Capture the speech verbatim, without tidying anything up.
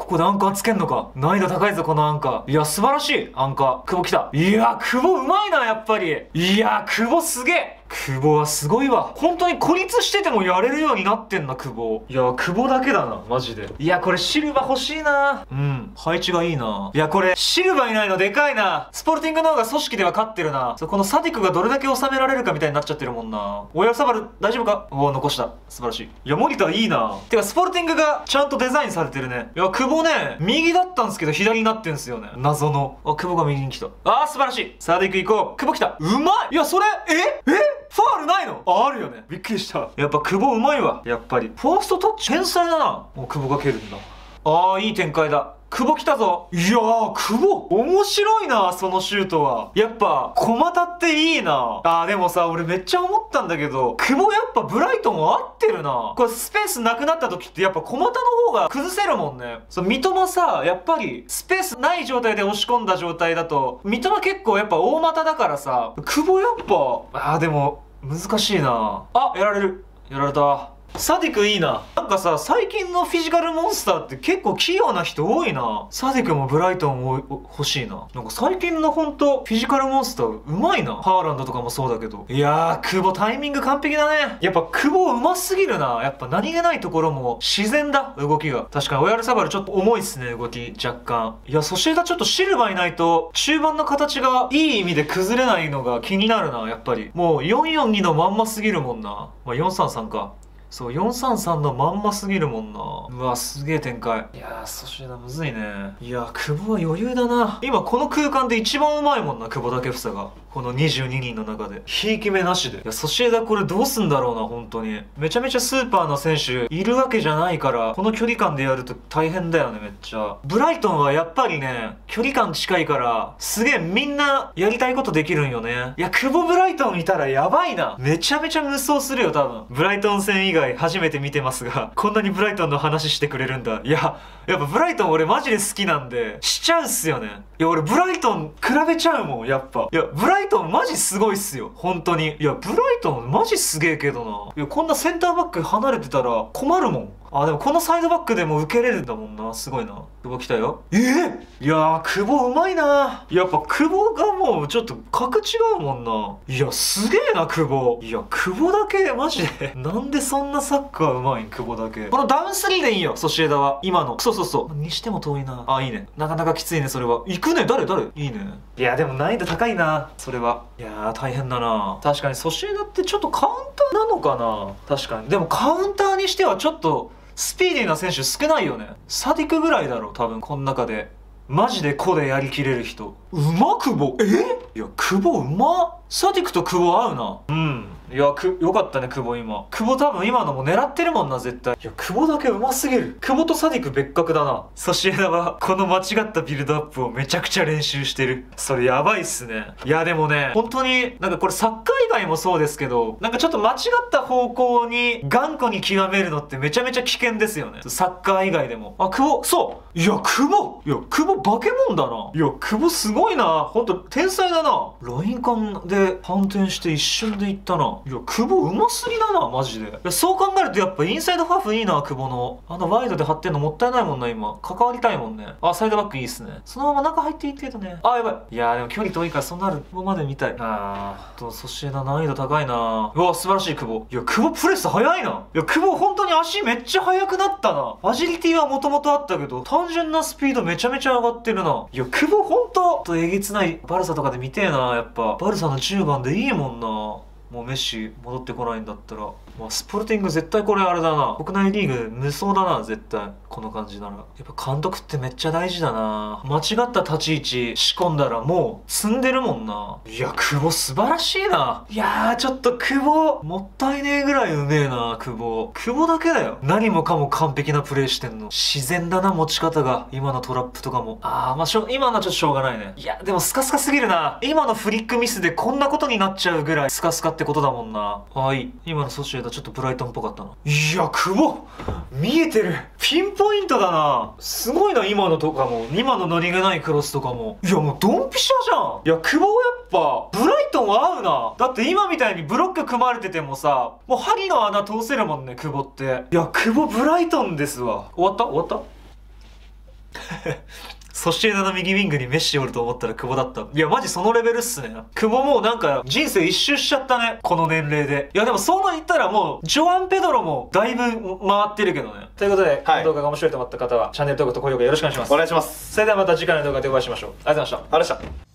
ここでアンカーつけんのか。難易度高いぞこのアンカー。いや素晴らしいアンカー。久保来た。いや久保うまいなやっぱり。いや久保すげえ。久保はすごいわ。本当に孤立しててもやれるようになってんな久保。いや久保だけだなマジで。いやこれシルバ欲しいな。うん、配置がいいな。いやこれシルバいないのでかいな。スポルティングの方が組織では勝ってるな。そうこのサディクがどれだけ収められるかみたいになっちゃってるもんな。オヤルサバル大丈夫か。おお残した。素晴らしい。いやモニターいいな。てかスポルティングがちゃんとデザインされてるね。いや久保ね右だったんですけど左になってんすよね。謎の。あ久保が右に来た。あー素晴らしい。サディク行こう。久保来た。うまい。いやそれええファールないの。あ、あるよね。びっくりした。やっぱ久保うまいわ。やっぱりファーストタッチ天才だな。もう久保が蹴るんだ。あーいい展開だ。久保来たぞ。いやー久保面白いなそのシュートは。やっぱ駒田っていいなあ。ーでもさ俺めっちゃ思ったんだけど久保やっぱブライトン合ってるな。これスペースなくなった時ってやっぱ駒田の方が崩せるもんね。そう三笘さやっぱりスペースない状態で押し込んだ状態だと三笘結構やっぱ大股だからさ久保やっぱあーでも難しいなあ。やられる。やられた。サディクいいな。なんかさ最近のフィジカルモンスターって結構器用な人多いな。サディクもブライトンも欲しいな。なんか最近のほんとフィジカルモンスターうまいな。ハーランドとかもそうだけど。いやー久保タイミング完璧だね。やっぱ久保うますぎるな。やっぱ何気ないところも自然だ動きが。確かにオヤルサバルちょっと重いっすね動き若干。いやソシエダちょっとシルバーいないと中盤の形がいい意味で崩れないのが気になるなやっぱり。もうよんよんにのまんますぎるもんな。まあよんさんさんか。そうよんさんさんのまんますぎるもんな。うわすげえ展開。いやーソシエダむずいね。いや久保は余裕だな。今この空間で一番うまいもんな久保建英が。このにじゅうににんの中でひいき目なしで。いやソシエダこれどうすんだろうな本当に。めちゃめちゃスーパーの選手いるわけじゃないからこの距離感でやると大変だよねめっちゃ。ブライトンはやっぱりね距離感近いからすげえみんなやりたいことできるんよね。いや久保ブライトンいたらやばいな。めちゃめちゃ無双するよ多分。ブライトン戦以外初めて見てますがこんなにブライトンの話してくれるんだ。いややっぱブライトン俺マジで好きなんでしちゃうっすよね。いや俺ブライトン比べちゃうもんやっぱ。いやブライトンマジすごいっすよ本当に。いやブライトンマジすげえけどな。いやこんなセンターバック離れてたら困るもん。あでもこのサイドバックでも受けれるんだもんな。すごいな。久保来たよ。えー、いやー久保うまいな。やっぱ久保がもうちょっと格違うもんな。いやすげえな久保。いや久保だけマジでなんでそんなサッカーうまいん久保だけ。このダウンスリーでいいよソシエダは今の。そうそうそうにしても遠いな。あいいね。なかなかきついねそれは。行くね誰誰いいね。いやでも難易度高いなそれは。いやー大変だな。確かにソシエダってちょっとカウンターなのかな。確かにでもカウンターにしてはちょっとスピーディーな選手少ないよね。サディクぐらいだろう多分この中で。マジで個でやりきれる人。うま久保。えいや久保うま。サディクと久保合うな。うんいやくよかったね久保今。久保多分今のも狙ってるもんな絶対。いや久保だけうますぎる。久保とサディク別格だな。ソシエダはこの間違ったビルドアップをめちゃくちゃ練習してる。それやばいっすね。いやでもね本当になんかこれサッカー以外もそうですけどなんかちょっと間違った方向に頑固に極めるのってめちゃめちゃ危険ですよねサッカー以外でも。あ久保そういや久保いや久保化け物だな。いや久保すごいなほんと天才だな。ライン間で反転して一瞬でいったな。いや久保うますぎだなマジで。いやそう考えるとやっぱインサイドハーフいいな久保の。あのワイドで張ってんのもったいないもんな今。関わりたいもんね。あサイドバックいいっすね。そのまま中入っていいけどね。あやばい。いやでも距離遠いからそうなる久保まで見たい。あーとソシエダ難易度高いな。うわ素晴らしい久保。いや久保プレス早いな。いや久保本当に足めっちゃ速くなったな。アジリティはもともとあったけど単純なスピードめちゃめちゃ上がってるな。いや久保ほんととえげつないバルサとかで見てえな。やっぱバルサのじゅうばんでいいもんな。もうメッシ戻ってこないんだったら、まあ、スポルティング絶対これあれだな。国内リーグ無双だな絶対この感じなら。やっぱ監督ってめっちゃ大事だな。間違った立ち位置仕込んだらもう積んでるもんな。いや久保素晴らしいな。いやーちょっと久保もったいねえぐらいうめえな。久保久保だけだよ何もかも完璧なプレーしてんの。自然だな持ち方が。今のトラップとかもあーまあしょ今のはちょっとしょうがないね。いやでもスカスカすぎるな。今のフリックミスでこんなことになっちゃうぐらいスカスカってことだもんな。はい、今のソシエダちょっとブライトンっぽかったな。いや久保見えてる。ピンポイントだな。すごいな今のとかも。今の何気ないクロスとかも。いやもうドンピシャじゃん。いや久保やっぱブライトンは合うな。だって今みたいにブロック組まれててもさもう針の穴通せるもんね久保って。いや久保ブライトンですわ。終わった終わったソシエダの右ウィングにメッシおると思ったら久保だった。いやマジそのレベルっすね。久保もうなんか人生一周しちゃったね、この年齢で。いやでもそう言ったらもうジョアン・ペドロもだいぶ回ってるけどね。ということで、この動画が面白いと思った方はチャンネル登録と高評価よろしくお願いします。 お願いします。 それではまた次回の動画でお会いしましょう。ありがとうございました。 ありがとうございました。